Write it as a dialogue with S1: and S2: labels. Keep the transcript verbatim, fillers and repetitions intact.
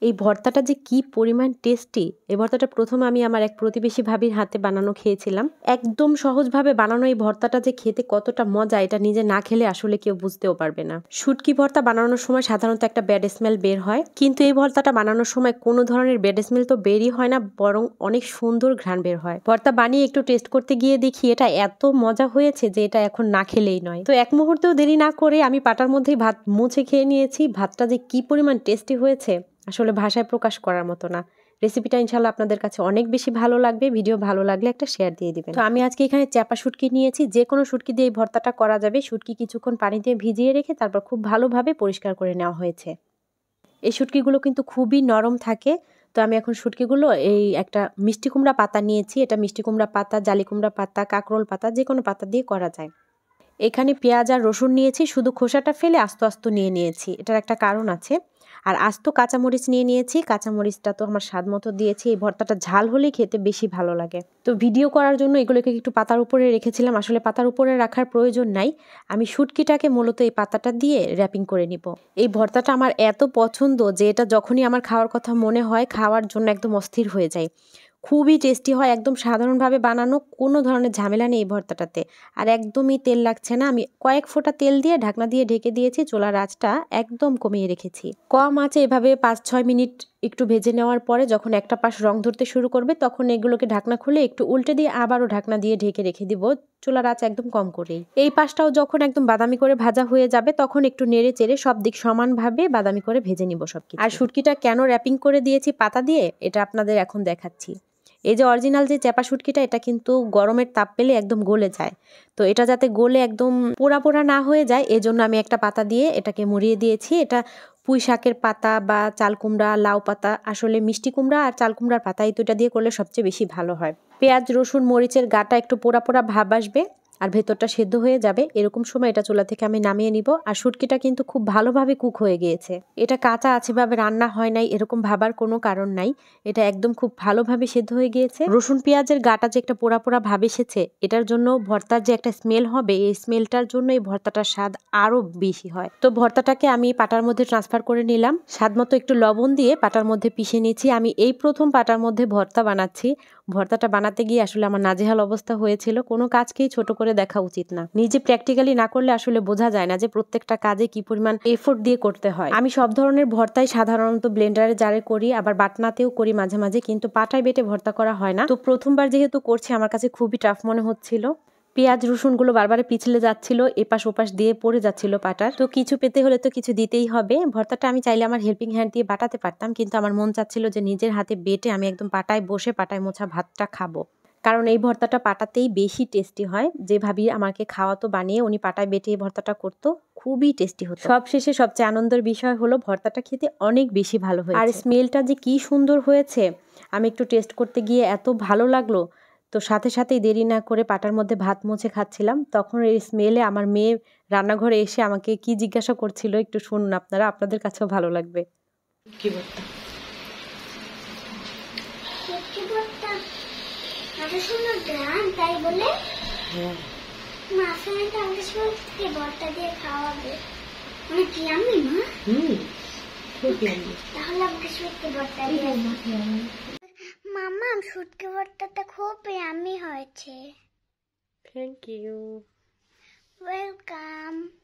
S1: এই ভর্তাটা যে কি পরিমাণ টেস্টি, এই ভর্তাটা প্রথমে আমি আমার এক প্রতিবেশী ভাবির হাতে বানানো খেয়েছিলাম। একদম সহজভাবে বানানো এই ভর্তাটা যে খেতে কতটা মজা, এটা নিজে না খেলে আসলে কেউ বুঝতেও পারবে না। শুটকি ভর্তা বানানোর সময় সাধারণত একটা ব্যাড স্মেল বের হয়, কিন্তু এই ভর্তাটা বানানোর সময় কোনো ধরনের ব্যাড স্মেল তো বেরই হয় না, বরং অনেক সুন্দর ঘ্রাণ বের হয়। ভর্তা বানিয়ে একটু টেস্ট করতে গিয়ে দেখি এটা এত মজা হয়েছে যে এটা এখন না খেলেই নয়। তো এক মুহূর্তেও দেরি না করে আমি পাটার মধ্যেই ভাত মুছে খেয়ে নিয়েছি। ভাতটা যে কি পরিমাণ টেস্টি হয়েছে আসলে ভাষায় প্রকাশ করার মতো না। রেসিপিটা ইনশাল্লাহ আপনাদের কাছে অনেক বেশি ভালো লাগবে। ভিডিও ভালো লাগলে একটা শেয়ার দিয়ে দিবেন। তো আমি আজকে এখানে চ্যাপা শুটকি নিয়েছি। যে কোনো শুটকি দিয়ে এই ভর্তাটা করা যাবে। শুটকি কিছুক্ষণ পানিতে ভিজিয়ে রেখে তারপর খুব ভালোভাবে পরিষ্কার করে নেওয়া হয়েছে। এই শুটকিগুলো কিন্তু খুবই নরম থাকে। তো আমি এখন শুটকিগুলো এই একটা মিষ্টি কুমড়া পাতা নিয়েছি। এটা মিষ্টি কুমড়া পাতা, জালি কুমড়া পাতা, কাঁকরোল পাতা, যে কোনো পাতা দিয়ে করা যায়। এখানে পেঁয়াজ আর রসুন নিয়েছি, শুধু খোসাটা ফেলে আস্ত আস্ত নিয়ে নিয়েছি। এটার একটা কারণ আছে। আর আস্ত কাঁচামরিচ নিয়ে নিয়েছি। কাঁচামরিচটা তো আমার স্বাদ মতো দিয়েছি। এই ভর্তাটা ঝাল হলেই খেতে বেশি ভালো লাগে। তো ভিডিও করার জন্য এগুলোকে একটু পাতার উপরে রেখেছিলাম। আসলে পাতার উপরে রাখার প্রয়োজন নাই। আমি শুটকিটাকে মূলত এই পাতাটা দিয়ে র্যাপিং করে নিব। এই ভর্তাটা আমার এত পছন্দ যে এটা যখনই আমার খাওয়ার কথা মনে হয়, খাওয়ার জন্য একদম অস্থির হয়ে যায়। খুবই টেস্টি হয়, একদম সাধারণভাবে বানানো, কোনো ধরনের ঝামেলা নেই এই ভর্তাটাতে। আর একদমই তেল লাগছে না। আমি কয়েক ফোঁটা তেল দিয়ে ঢাকনা দিয়ে ঢেকে দিয়েছি। চুলার আঁচটা একদম কমিয়ে রেখেছি। কম আঁচে এভাবে পাঁচ ছয় মিনিট একটু ভেজে নেওয়ার পরে যখন একটা পাশ রং ধরতে শুরু করবে, তখন এগুলোকে ঢাকনা খুলে একটু উল্টে দিয়ে আবারও ঢাকনা দিয়ে ঢেকে রেখে দিব, চুলার আঁচ একদম কম করেই। এই পাশটাও যখন একদম বাদামি করে ভাজা হয়ে যাবে, তখন একটু নেড়ে চেড়ে সব দিক সমানভাবে বাদামি করে ভেজে নিব সবকিছু। আর শুটকিটা কেন র্যাপিং করে দিয়েছি পাতা দিয়ে, এটা আপনাদের এখন দেখাচ্ছি। এই যে অরিজিনাল যে চ্যাপা শুটকিটা, এটা কিন্তু গরমের তাপ পেলে একদম গলে যায়। তো এটা যাতে গলে একদম পোড়া পোড়া না হয়ে যায়, এজন্য আমি একটা পাতা দিয়ে এটাকে মুড়িয়ে দিয়েছি। এটা পুঁই শাকের পাতা বা চাল কুমড়া, লাউ পাতা, আসলে মিষ্টি কুমড়া আর চাল কুমড়ার পাতা, এই দুটা দিয়ে করলে সবচেয়ে বেশি ভালো হয়। পেঁয়াজ, রসুন, মরিচের গাটা একটু পোড়া পোড়া ভাব আসবে আর ভেতরটা সেদ্ধ হয়ে যাবে, এরকম সময় এটা চুলা থেকে আমি নামিয়ে নিব। আর শুটকিটা কিন্তু খুব ভালোভাবে কুক হয়ে গিয়েছে। এটা কাঁচা আছে ভাবে রান্না হয় নাই এরকম ভাবার কোনো কারণ নাই। এটা একদম খুব ভালোভাবে সেদ্ধ হয়ে গিয়েছে। রসুন পেঁয়াজের গাটা যে একটা পোড়া পোড়া ভাব এসেছে, এটার জন্য ভর্তার যে একটা স্মেল হবে, এই স্মেলটার জন্য এই ভর্তাটার স্বাদ আরো বেশি হয়। তো ভর্তাটাকে আমি পাটার মধ্যে ট্রান্সফার করে নিলাম। স্বাদ মতো একটু লবণ দিয়ে পাটার মধ্যে পিষে নিয়েছি। আমি এই প্রথম পাটার মধ্যে ভর্তা বানাচ্ছি। ভর্তাটা বানাতে গিয়ে আসলে আমার নাজেহাল অবস্থা হয়েছিল। কোনো কাজকেই ছোট করে দেখা উচিত না। নিজে প্র্যাকটিক্যালি না করলে আসলে বোঝা যায় না যে প্রত্যেকটা কাজে কি পরিমাণ এফোর্ট দিয়ে করতে হয়। আমি সব ধরনের ভর্তাই সাধারণত ব্লেন্ডারে জারে করি, আবার বাটনাতেও করি মাঝে মাঝে, কিন্তু পাটায় বেটে ভর্তা করা হয় না। তো প্রথমবার যেহেতু করছি, আমার কাছে খুবই টাফ মনে হচ্ছিল। পেঁয়াজ রসুনগুলো বারবারে পিছলে যাচ্ছিল, এপাশ ওপাশ দিয়ে পড়ে যাচ্ছিল পাটার। তো কিছু পেতে হলে তো কিছু দিতেই হবে। ভর্তাটা আমি চাইলে আমার হেল্পিং হ্যান্ড দিয়ে বাটাতে পারতাম, কিন্তু আমার মন চাচ্ছিল যে নিজের হাতে বেটে আমি একদম পাটায় বসে পাটায় মোছা ভাতটা খাবো। কারণ এই ভর্তাটা পাটাতেই বেশি টেস্টি হয়। যে ভাবি আমাকে খাওয়াতো বানিয়ে, উনি পাটায় বেটে এই ভর্তাটা করতো, খুবই টেস্টি হতো। সব শেষে সবচেয়ে আনন্দের বিষয় হলো ভর্তাটা খেতে অনেক বেশি ভালো হয়েছে। আর স্মেলটা যে কি সুন্দর হয়েছে, আমি একটু টেস্ট করতে গিয়ে এত ভালো লাগলো। তো সাথে সাথেই দেরি না করে পাটার মধ্যে ভাত মুছে খাচ্ছিলাম, তখন এই স্মেলে আমার মেয়ে রান্নাঘরে এসে আমাকে কি জিজ্ঞাসা করছিল, একটু শুনুন আপনারা, আপনাদের কাছেও ভালো লাগবে। কি ভর্তা?
S2: এত সুন্দর গান, তাই বলে মা ফ্রেন্ড আমাকে সত্যি ভর্তা দিয়ে খাওয়াবে। অনেক ইয়াম্মি মা।
S1: হুম, খুব ইয়াম্মি।
S2: তাহলে আমাকে সত্যি ভর্তা দিয়ে মাম্মা, শুটকি ভর্তাটা খুব ইয়াম্মি হয়েছে।
S1: Thank you.
S2: ওয়েলকাম।